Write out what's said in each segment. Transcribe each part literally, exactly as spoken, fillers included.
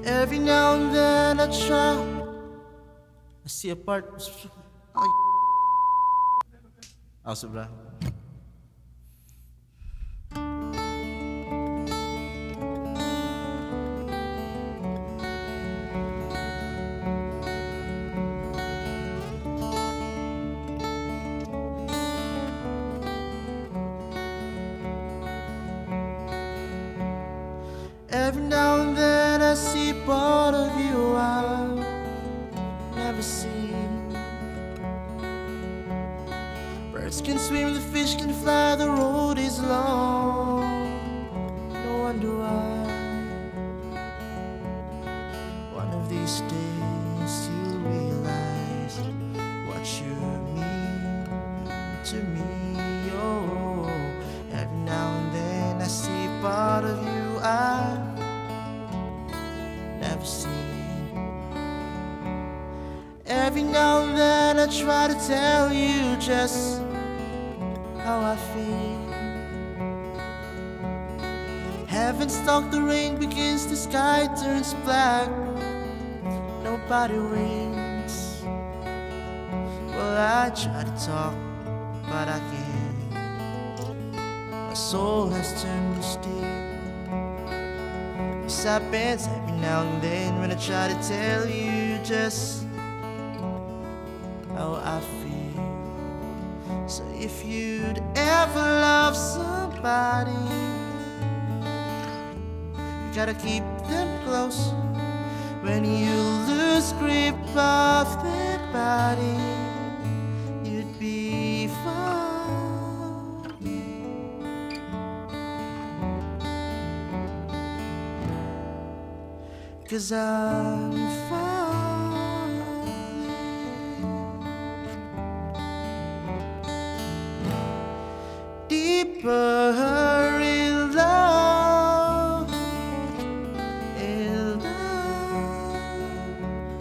Every now and then I try. I see a part. Ay. Ah, sobra. Every now and then I see part of you I've never seen. Birds can swim, the fish can fly, the road is long. No wonder why. One of these days you'll realize what you mean to me. Oh, every now and then I see part of you I've never seen. Every now and then I try to tell you just how I feel. Heaven stopped, the rain begins, the sky turns black, nobody wins. Well, I try to talk, but I can't. My soul has turned to steel. This happens every now and then when I try to tell you just how I feel. So if you'd ever love somebody, you gotta keep them close. When you lose grip of their body, you'd be fine. 'Cause I'm falling deeper in love, in love,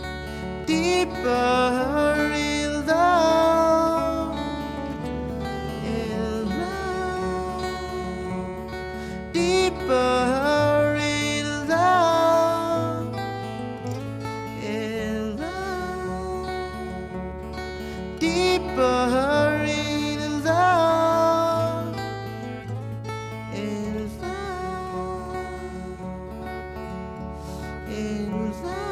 deeper in love, in love, deeper. Deeper in love, in love, in love.